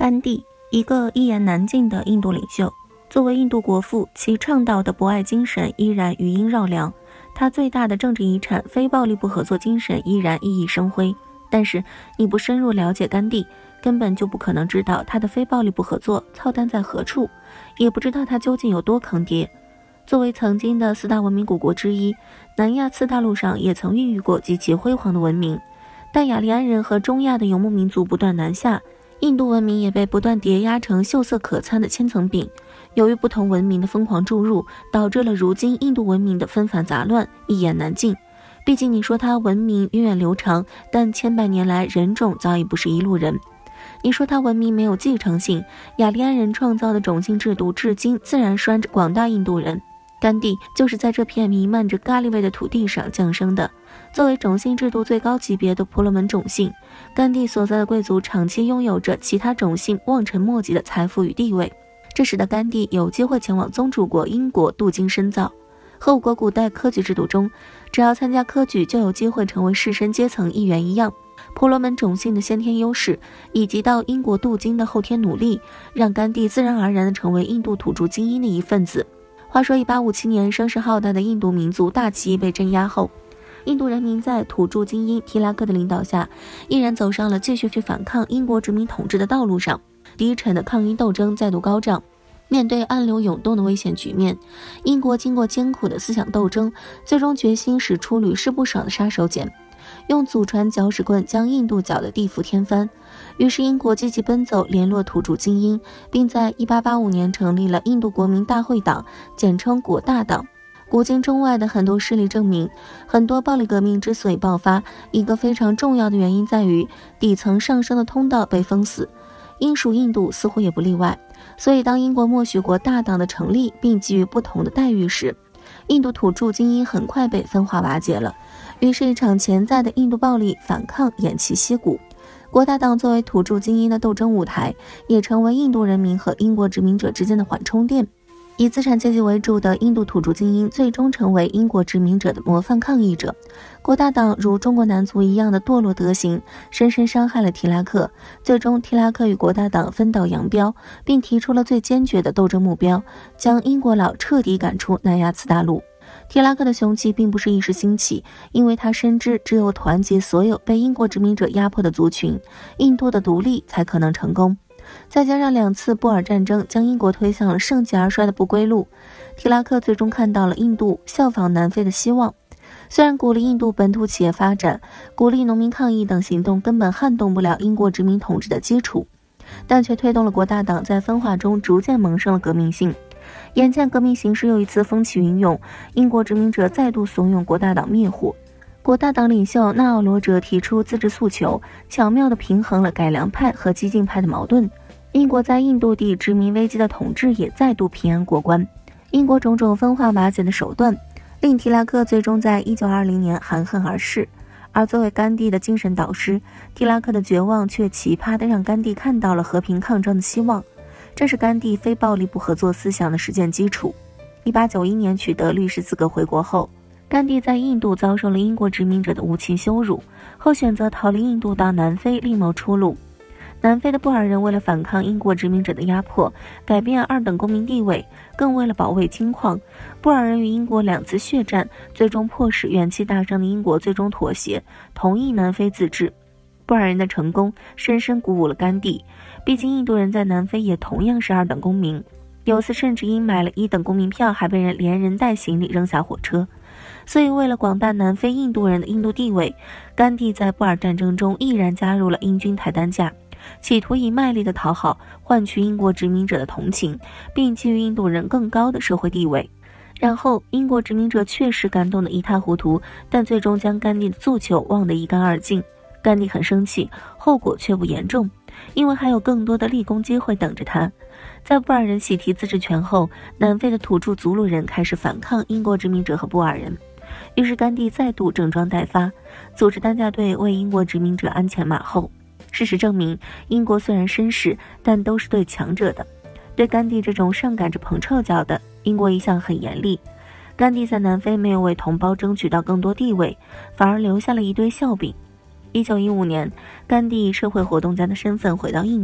甘地，一个一言难尽的印度领袖。作为印度国父，其倡导的博爱精神依然余音绕梁，他最大的政治遗产非暴力不合作精神依然熠熠生辉。但是你不深入了解甘地，根本就不可能知道他的非暴力不合作操蛋在何处，也不知道他究竟有多坑爹。作为曾经的4大文明古国之一，南亚次大陆上也曾孕育过极其辉煌的文明，但雅利安人和中亚的游牧民族不断南下，印度文明也被不断叠压成秀色可餐的千层饼。由于不同文明的疯狂注入，导致了如今印度文明的纷繁杂乱，一言难尽。毕竟你说它文明源远流长，但千百年来人种早已不是一路人。你说它文明没有继承性，雅利安人创造的种姓制度至今自然拴着广大印度人。甘地就是在这片弥漫着咖喱味的土地上降生的。作为种姓制度最高级别的婆罗门种姓，甘地所在的贵族长期拥有着其他种姓望尘莫及的财富与地位，这使得甘地有机会前往宗主国英国镀金深造。和我国古代科举制度中，只要参加科举就有机会成为士绅阶层一员一样，婆罗门种姓的先天优势以及到英国镀金的后天努力，让甘地自然而然地成为印度土著精英的一份子。话说1857年，声势浩大的印度民族大起义被镇压后，印度人民在土著精英提拉克的领导下，依然走上了继续去反抗英国殖民统治的道路上。低沉的抗议斗争再度高涨，面对暗流涌动的危险局面，英国经过艰苦的思想斗争，最终决心使出屡试不爽的杀手锏，用祖传搅屎棍将印度搅得地覆天翻。于是英国积极奔走，联络土著精英，并在1885年成立了印度国民大会党，简称国大党。古今中外的很多事例证明，很多暴力革命之所以爆发，一个非常重要的原因在于底层上升的通道被封死，英属印度似乎也不例外。所以当英国默许国大党的成立并给予不同的待遇时，印度土著精英很快被分化瓦解了。于是一场潜在的印度暴力反抗偃旗息鼓。国大党作为土著精英的斗争舞台，也成为印度人民和英国殖民者之间的缓冲垫。以资产阶级为主的印度土著精英最终成为英国殖民者的模范抗议者。国大党如中国男足一样的堕落德行，深深伤害了提拉克。最终提拉克与国大党分道扬镳，并提出了最坚决的斗争目标，将英国佬彻底赶出南亚次大陆。提拉克的雄气并不是一时兴起，因为他深知只有团结所有被英国殖民者压迫的族群，印度的独立才可能成功。再加上2次布尔战争将英国推向了盛极而衰的不归路，提拉克最终看到了印度效仿南非的希望。虽然鼓励印度本土企业发展，鼓励农民抗议等行动根本撼动不了英国殖民统治的基础，但却推动了国大党在分化中逐渐萌生了革命性。眼见革命形势又一次风起云涌，英国殖民者再度怂恿国大党灭火。国大党领袖纳奥罗哲提出自治诉求，巧妙地平衡了改良派和激进派的矛盾。英国在印度地殖民危机的统治也再度平安过关。英国种种分化瓦解的手段，令提拉克最终在1920年含恨而逝。而作为甘地的精神导师，提拉克的绝望却奇葩地让甘地看到了和平抗争的希望。这是甘地非暴力不合作思想的实践基础。1891年取得律师资格回国后，甘地在印度遭受了英国殖民者的无情羞辱，后选择逃离印度到南非另谋出路。南非的布尔人为了反抗英国殖民者的压迫，改变2等公民地位，更为了保卫金矿，布尔人与英国2次血战，最终迫使元气大伤的英国最终妥协，同意南非自治。布尔人的成功深深鼓舞了甘地，毕竟印度人在南非也同样是2等公民，有次甚至因买了1等公民票还被人连人带行李扔下火车。所以为了广大南非印度人的印度地位，甘地在布尔战争中毅然加入了英军抬担架，企图以卖力的讨好换取英国殖民者的同情，并给予印度人更高的社会地位。然后英国殖民者确实感动得一塌糊涂，但最终将甘地的诉求忘得一干二净。甘地很生气，后果却不严重，因为还有更多的立功机会等着他。在布尔人喜提自治权后，南非的土著祖鲁人开始反抗英国殖民者和布尔人。于是甘地再度整装待发，组织担架队为英国殖民者鞍前马后。事实证明，英国虽然绅士，但都是对强者的。对甘地这种上赶着捧臭脚的，英国一向很严厉。甘地在南非没有为同胞争取到更多地位，反而留下了一堆笑柄。1915年，甘地以社会活动家的身份回到印度，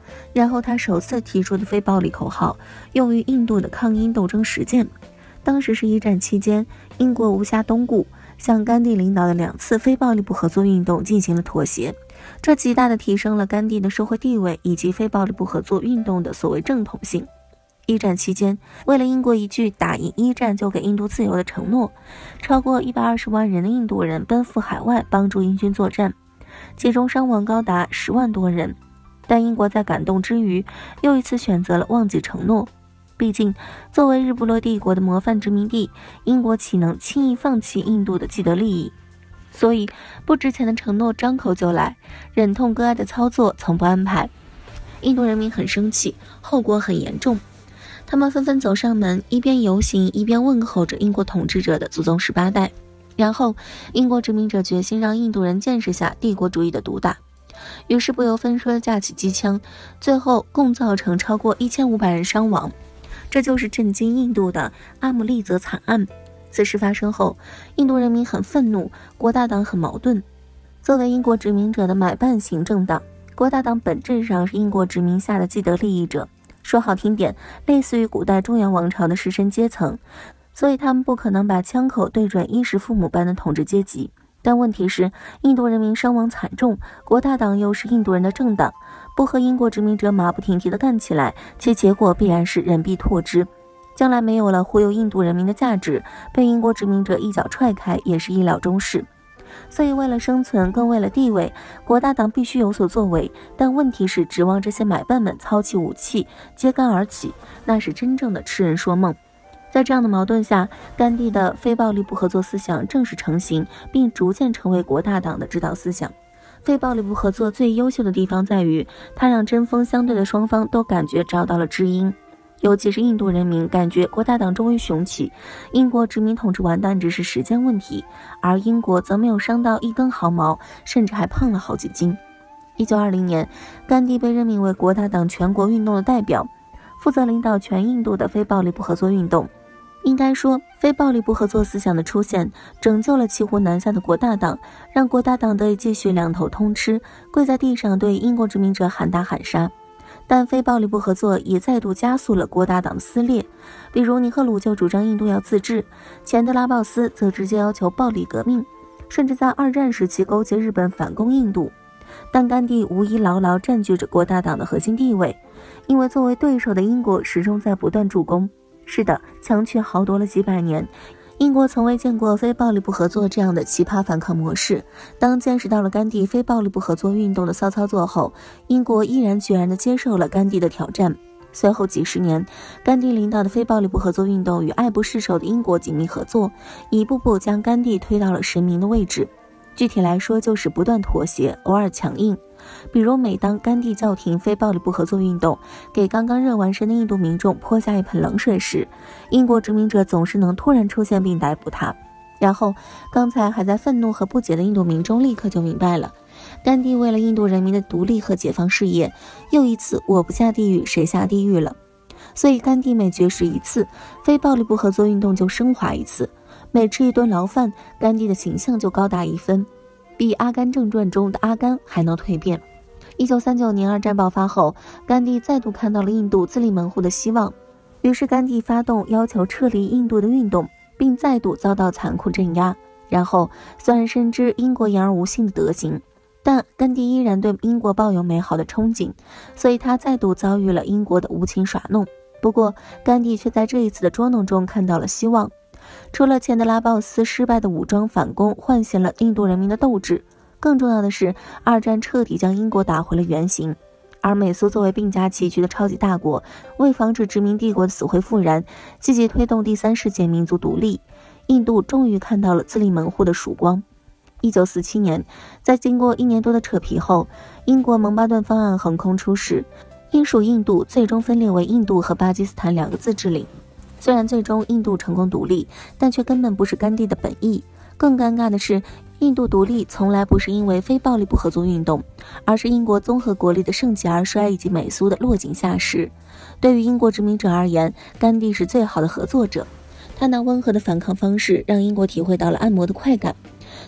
然后他首次提出的非暴力口号用于印度的抗英斗争实践。当时是一战期间，英国无暇东顾，向甘地领导的2次非暴力不合作运动进行了妥协，这极大地提升了甘地的社会地位以及非暴力不合作运动的所谓正统性。一战期间，为了英国一句打赢一战就给印度自由的承诺，超过120万人的印度人奔赴海外帮助英军作战，其中伤亡高达10万多人。但英国在感动之余，又一次选择了忘记承诺。毕竟，作为日不落帝国的模范殖民地，英国岂能轻易放弃印度的既得利益？所以，不值钱的承诺张口就来，忍痛割爱的操作从不安排。印度人民很生气，后果很严重。他们纷纷走上门，一边游行一边问候着英国统治者的祖宗18代。然后，英国殖民者决心让印度人见识下帝国主义的毒打，于是不由分说地架起机枪，最后共造成超过1500人伤亡。这就是震惊印度的阿姆利则惨案。此事发生后，印度人民很愤怒，国大党很矛盾。作为英国殖民者的买办行政党，国大党本质上是英国殖民下的既得利益者，说好听点，类似于古代中原王朝的士绅阶层，所以他们不可能把枪口对准衣食父母般的统治阶级。但问题是，印度人民伤亡惨重，国大党又是印度人的政党，不和英国殖民者马不停蹄地干起来，其结果必然是人必唾之。将来没有了忽悠印度人民的价值，被英国殖民者一脚踹开也是意料中事。所以为了生存，更为了地位，国大党必须有所作为。但问题是，指望这些买办们操起武器，揭竿而起，那是真正的痴人说梦。在这样的矛盾下，甘地的非暴力不合作思想正式成型，并逐渐成为国大党的指导思想。非暴力不合作最优秀的地方在于，它让针锋相对的双方都感觉找到了知音。尤其是印度人民感觉国大党终于雄起，英国殖民统治完蛋只是时间问题，而英国则没有伤到一根毫毛，甚至还胖了好几斤。1920年，甘地被任命为国大党全国运动的代表，负责领导全印度的非暴力不合作运动。应该说，非暴力不合作思想的出现，拯救了骑虎难下的国大党，让国大党得以继续两头通吃，跪在地上对英国殖民者喊打喊杀。但非暴力不合作也再度加速了国大党的撕裂，比如尼赫鲁就主张印度要自治，钱德拉鲍斯则直接要求暴力革命，甚至在二战时期勾结日本反攻印度。但甘地无疑牢牢占据着国大党的核心地位，因为作为对手的英国始终在不断助攻。是的，强权豪夺了几百年，英国从未见过非暴力不合作这样的奇葩反抗模式。当见识到了甘地非暴力不合作运动的骚操作后，英国毅然决然地接受了甘地的挑战。随后几十年，甘地领导的非暴力不合作运动与爱不释手的英国紧密合作，一步步将甘地推到了神明的位置。具体来说，就是不断妥协，偶尔强硬。比如每当甘地叫停非暴力不合作运动，给刚刚热完身的印度民众泼下一盆冷水时，英国殖民者总是能突然出现并逮捕他。然后刚才还在愤怒和不解的印度民众立刻就明白了，甘地为了印度人民的独立和解放事业，又一次我不下地狱谁下地狱了。所以甘地每绝食一次，非暴力不合作运动就升华一次，每吃一顿牢饭，甘地的形象就高大一分，比《阿甘正传》中的阿甘还能蜕变。1939年二战爆发后，甘地再度看到了印度自立门户的希望，于是甘地发动要求撤离印度的运动，并再度遭到残酷镇压。然后虽然深知英国言而无信的德行，但甘地依然对英国抱有美好的憧憬，所以他再度遭遇了英国的无情耍弄。不过甘地却在这一次的捉弄中看到了希望。除了钱德拉鲍斯失败的武装反攻唤醒了印度人民的斗志，更重要的是二战彻底将英国打回了原形。而美苏作为并驾齐驱的超级大国，为防止殖民帝国的死灰复燃，积极推动第三世界民族独立，印度终于看到了自立门户的曙光。1947年，在经过1年多的扯皮后，英国蒙巴顿方案横空出世，英属印度最终分裂为印度和巴基斯坦2个自治领。虽然最终印度成功独立，但却根本不是甘地的本意。更尴尬的是，印度独立从来不是因为非暴力不合作运动，而是英国综合国力的盛极而衰以及美苏的落井下石。对于英国殖民者而言，甘地是最好的合作者。他那温和的反抗方式让英国体会到了按摩的快感。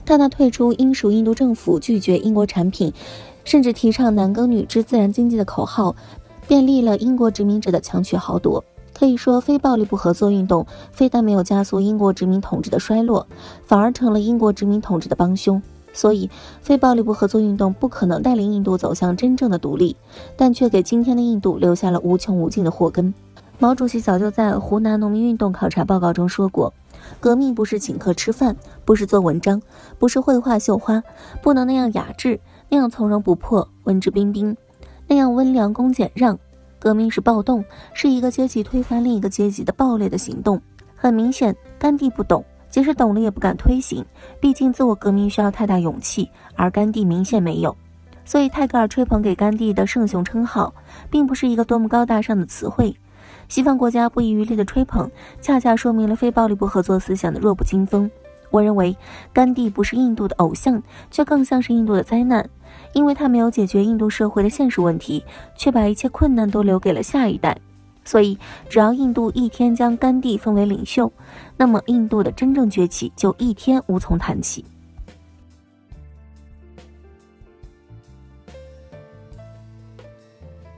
但他退出英属印度政府，拒绝英国产品，甚至提倡男耕女织自然经济的口号，便利了英国殖民者的强取豪夺。可以说，非暴力不合作运动非但没有加速英国殖民统治的衰落，反而成了英国殖民统治的帮凶。所以，非暴力不合作运动不可能带领印度走向真正的独立，但却给今天的印度留下了无穷无尽的祸根。毛主席早就在湖南农民运动考察报告中说过，革命不是请客吃饭，不是做文章，不是绘画绣花，不能那样雅致，那样从容不迫，文质彬彬，那样温良恭俭让。革命是暴动，是一个阶级推翻另一个阶级的暴烈的行动。很明显，甘地不懂，即使懂了也不敢推行，毕竟自我革命需要太大勇气，而甘地明显没有。所以泰戈尔吹捧给甘地的圣雄称号，并不是一个多么高大上的词汇。西方国家不遗余力的吹捧，恰恰说明了非暴力不合作思想的弱不禁风。我认为，甘地不是印度的偶像，却更像是印度的灾难，因为他没有解决印度社会的现实问题，却把一切困难都留给了下一代。所以，只要印度一天将甘地封为领袖，那么印度的真正崛起就一天无从谈起。